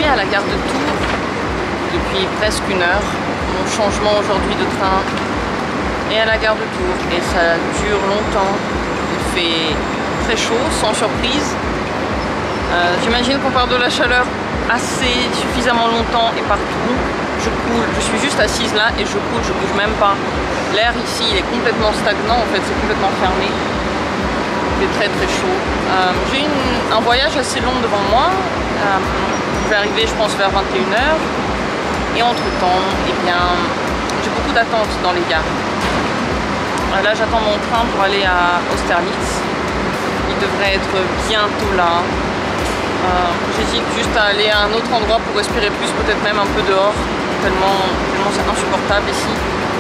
suis à la gare de Tours depuis presque 1 heure. Mon changement aujourd'hui de train est à la gare de Tours et ça dure longtemps. Il fait très chaud, sans surprise. J'imagine qu'on part de la chaleur assez suffisamment longtemps et partout. Je coule, je suis juste assise là et je coule, je bouge même pas. L'air ici il est complètement stagnant en fait, c'est complètement fermé. Il fait très très chaud. J'ai un voyage assez long devant moi. Je vais arriver je pense vers 21 h. Et entre temps, eh bien, j'ai beaucoup d'attentes dans les gares. Là j'attends mon train pour aller à Austerlitz. Il devrait être bientôt là. J'hésite juste à aller à un autre endroit pour respirer plus, peut-être même un peu dehors, tellement c'est insupportable ici.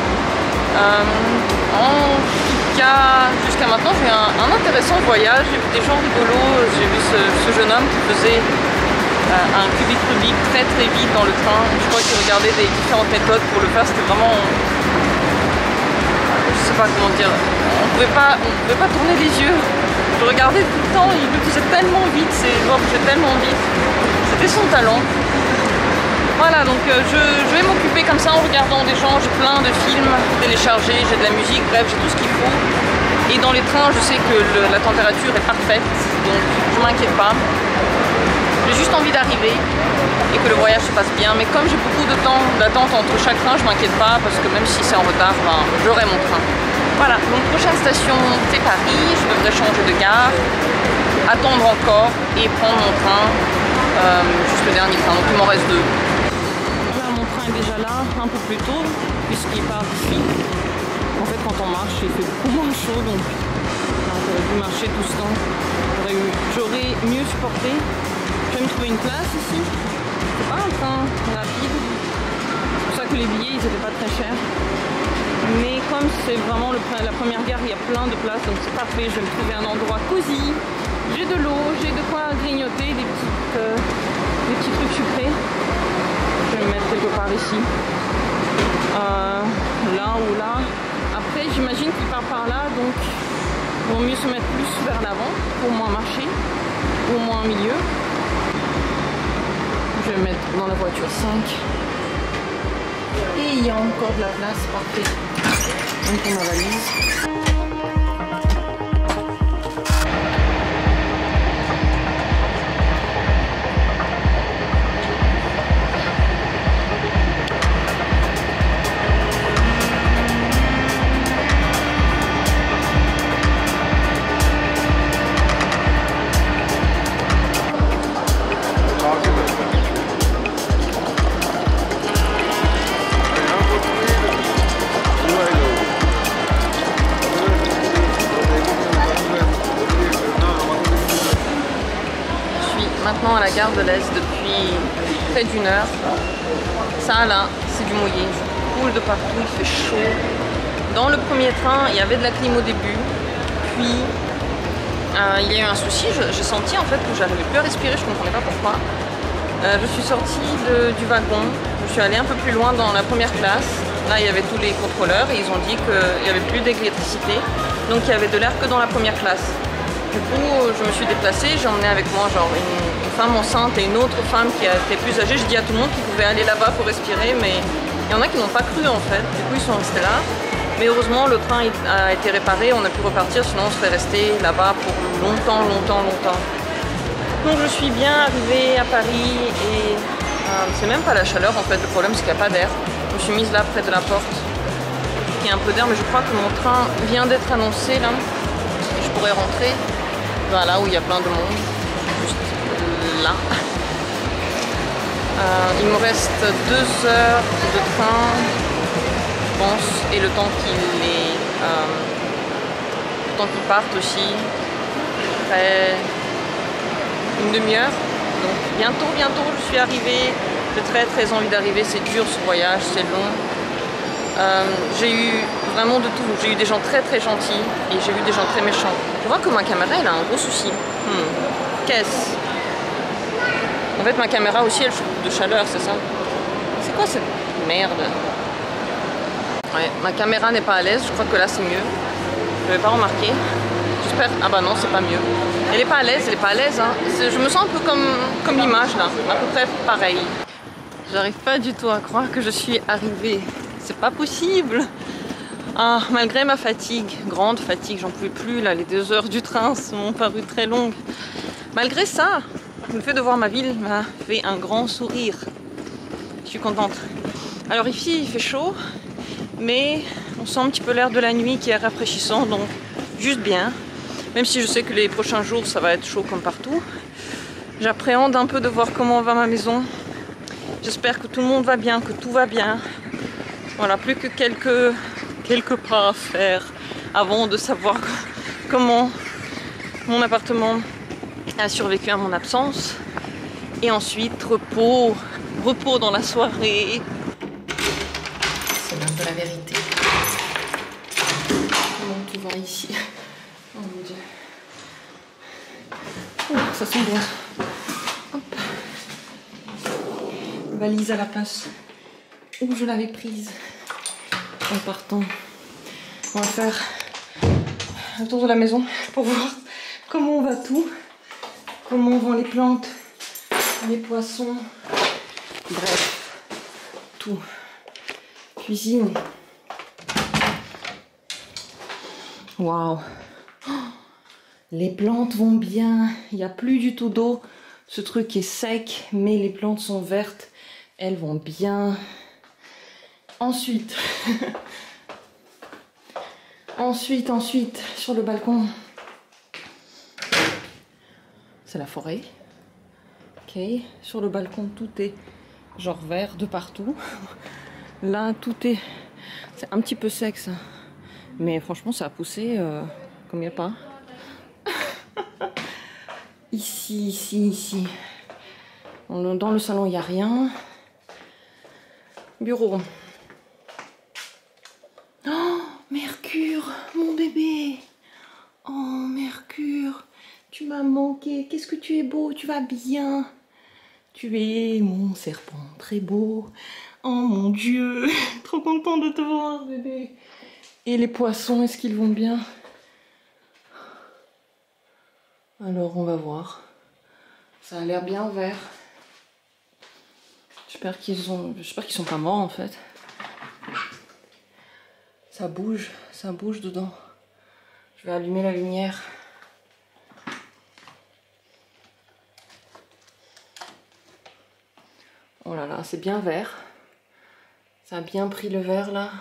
En tout cas, jusqu'à maintenant, j'ai eu un intéressant voyage. J'ai vu des gens rigolos. J'ai vu ce jeune homme qui faisait un cubique Rubik très très vite dans le train. Je crois qu'il regardait des différentes méthodes pour le faire. C'était vraiment... je sais pas comment dire. On pouvait pas tourner les yeux. Je regardais tout le temps, il le faisait tellement vite, ses doigts bougeaient tellement vite. C'était son talent. Voilà, donc je vais m'occuper comme ça en regardant des gens. J'ai plein de films téléchargés, j'ai de la musique, bref, j'ai tout ce qu'il faut. Et dans les trains, je sais que la température est parfaite, donc je m'inquiète pas. J'ai juste envie d'arriver et que le voyage se passe bien. Mais comme j'ai beaucoup de temps d'attente entre chaque train, je m'inquiète pas parce que même si c'est en retard, ben, j'aurai mon train. Voilà, donc prochaine station c'est Paris, je devrais changer de gare, attendre encore et prendre mon train, juste le dernier train, donc il m'en reste 2. Voilà, mon train est déjà là, un peu plus tôt, puisqu'il part d'ici. En fait quand on marche il fait beaucoup moins chaud, donc j'aurais dû marcher tout ce temps. J'aurais mieux supporté. Je vais me trouver une place ici, c'est pas un train rapide, c'est pour ça que les billets ils étaient pas très chers. Mais comme c'est vraiment la première gare, il y a plein de places, donc c'est parfait. Je vais me trouver un endroit cosy. J'ai de l'eau, j'ai de quoi grignoter, des petits trucs sucrés. Je vais me mettre quelque part ici. Là ou là. Après, j'imagine qu'il part par là, donc il vaut mieux se mettre plus vers l'avant, pour moins marcher, ou au moins au milieu. Je vais me mettre dans la voiture 5. Et il y a encore de la place, parfait. Donc pour ma valise. Maintenant à la gare de l'Est depuis près d'1 heure. Ça là, c'est du mouillé. Je coule de partout, il fait chaud. Dans le premier train, il y avait de la clim au début. Puis, il y a eu un souci. J'ai senti en fait que j'arrivais plus à respirer, je ne comprenais pas pourquoi. Je suis sortie du wagon. Je suis allée un peu plus loin dans la première classe. Là, il y avait tous les contrôleurs et ils ont dit qu'il n'y avait plus d'électricité. Donc, il y avait de l'air que dans la première classe. Du coup, je me suis déplacée, j'ai emmené avec moi genre une femme enceinte et une autre femme qui était plus âgée. J'ai dit à tout le monde qu'ils pouvaient aller là-bas pour respirer, mais il y en a qui n'ont pas cru en fait. Du coup, ils sont restés là. Mais heureusement, le train a été réparé, on a pu repartir, sinon on serait resté là-bas pour longtemps. Donc je suis bien arrivée à Paris et c'est même pas la chaleur en fait, le problème c'est qu'il n'y a pas d'air. Je me suis mise là près de la porte, il y a un peu d'air, mais je crois que mon train vient d'être annoncé là. Et je pourrais rentrer. Voilà, où il y a plein de monde, juste là. Il me reste 2 heures de train, je pense, et le temps qu'ils partent aussi, après une demi-heure. Donc bientôt je suis arrivée. J'ai très envie d'arriver, c'est dur ce voyage, c'est long. J'ai eu vraiment de tout. J'ai eu des gens très gentils et j'ai eu des gens très méchants. Je vois que ma caméra elle a un gros souci. Qu'est-ce? En fait ma caméra aussi elle chauffe de chaleur, c'est ça? C'est quoi cette merde? Ouais, ma caméra n'est pas à l'aise, je crois que là c'est mieux. Je n'avais pas remarqué. J'espère. Ah bah non, c'est pas mieux. Elle est pas à l'aise, elle est pas à l'aise. Hein. Je me sens un peu comme l'image là, à peu près pareil. J'arrive pas du tout à croire que je suis arrivée. C'est pas possible. Ah, malgré ma fatigue, grande fatigue, j'en pouvais plus là, les 2 heures du train m'ont paru très longues. Malgré ça, le fait de voir ma ville m'a fait un grand sourire. Je suis contente. Alors ici, il fait chaud, mais on sent un petit peu l'air de la nuit qui est rafraîchissant, donc juste bien. Même si je sais que les prochains jours, ça va être chaud comme partout. J'appréhende un peu de voir comment va ma maison. J'espère que tout le monde va bien, que tout va bien. Voilà, plus que quelques pas à faire avant de savoir comment mon appartement a survécu à mon absence. Et ensuite, repos dans la soirée. C'est l'heure de la vérité. Comment tout va ici? Oh mon Dieu. Oh, ça sent bien. Hop. Valise à la place où je l'avais prise en partant. On va faire un tour de la maison pour voir comment va tout, comment vont les plantes, les poissons, bref, tout. Cuisine. Waouh! Les plantes vont bien, il n'y a plus du tout d'eau. Ce truc est sec, mais les plantes sont vertes. Elles vont bien. Ensuite, ensuite, sur le balcon, c'est la forêt. Ok, sur le balcon, tout est genre vert de partout. Là, tout est... C'est un petit peu sec, ça. Mais franchement, ça a poussé comme il n'y a pas. Ici. Dans le salon, il n'y a rien. Bureau. Oh, Mercure, mon bébé. Oh, Mercure, tu m'as manqué. Qu'est-ce que tu es beau, tu vas bien. Tu es mon serpent très beau. Oh mon Dieu, trop content de te voir, bébé. Et les poissons, est-ce qu'ils vont bien? Alors, on va voir. Ça a l'air bien vert. J'espère qu'ils sont pas morts en fait. Ça bouge dedans. Je vais allumer la lumière. Oh là là, c'est bien vert. Ça a bien pris le vert là.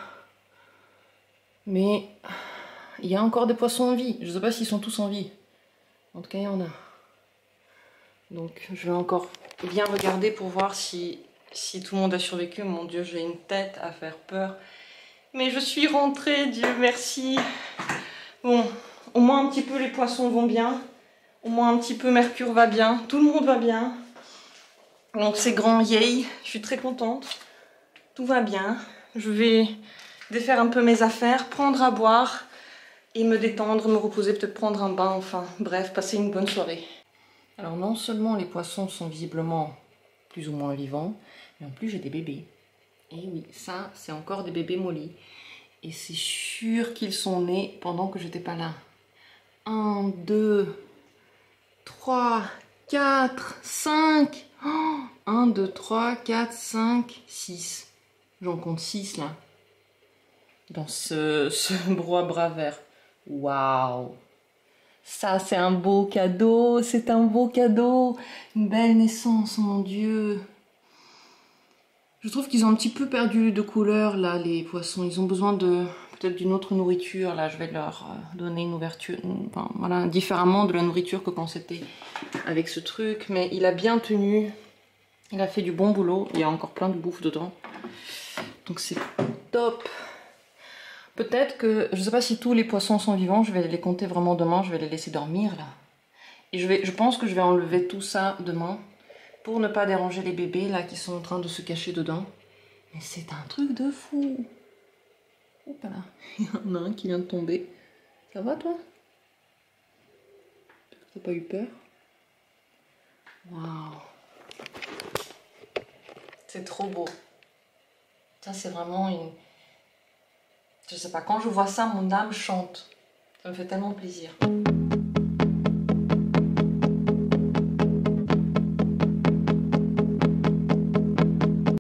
Mais il y a encore des poissons en vie. Je ne sais pas s'ils sont tous en vie. En tout cas, il y en a. Donc je vais encore bien regarder pour voir si tout le monde a survécu. Mon Dieu, j'ai une tête à faire peur. Mais je suis rentrée, Dieu merci. Bon, au moins un petit peu les poissons vont bien. Au moins un petit peu Mercure va bien. Tout le monde va bien. Donc c'est grand, yay. Je suis très contente. Tout va bien. Je vais défaire un peu mes affaires, prendre à boire et me détendre, me reposer, peut-être prendre un bain, enfin bref, passer une bonne soirée. Alors non seulement les poissons sont visiblement plus ou moins vivants, mais en plus j'ai des bébés. Et oui, ça c'est encore des bébés Molly. Et c'est sûr qu'ils sont nés pendant que j'étais pas là. 1, 2, 3, 4, 5. Oh, 1, 2, 3, 4, 5, 6. J'en compte 6 là. Dans ce brouhaha vert. Waouh! Ça, c'est un beau cadeau. C'est un beau cadeau. Une belle naissance, mon Dieu. Je trouve qu'ils ont un petit peu perdu de couleur, là, les poissons. Ils ont besoin de peut-être d'une autre nourriture. Là, je vais leur donner une ouverture, enfin, voilà, différemment de la nourriture que quand c'était avec ce truc. Mais il a bien tenu. Il a fait du bon boulot. Il y a encore plein de bouffe dedans. Donc c'est top. Peut-être que, je ne sais pas si tous les poissons sont vivants, je vais les compter vraiment demain, je vais les laisser dormir là. Et je pense que je vais enlever tout ça demain pour ne pas déranger les bébés là qui sont en train de se cacher dedans. Mais c'est un truc de fou. Hop là, il y en a un qui vient de tomber. Ça va toi? T'as pas eu peur? Waouh. C'est trop beau. Ça c'est vraiment une... Je sais pas, quand je vois ça, mon âme chante. Ça me fait tellement plaisir.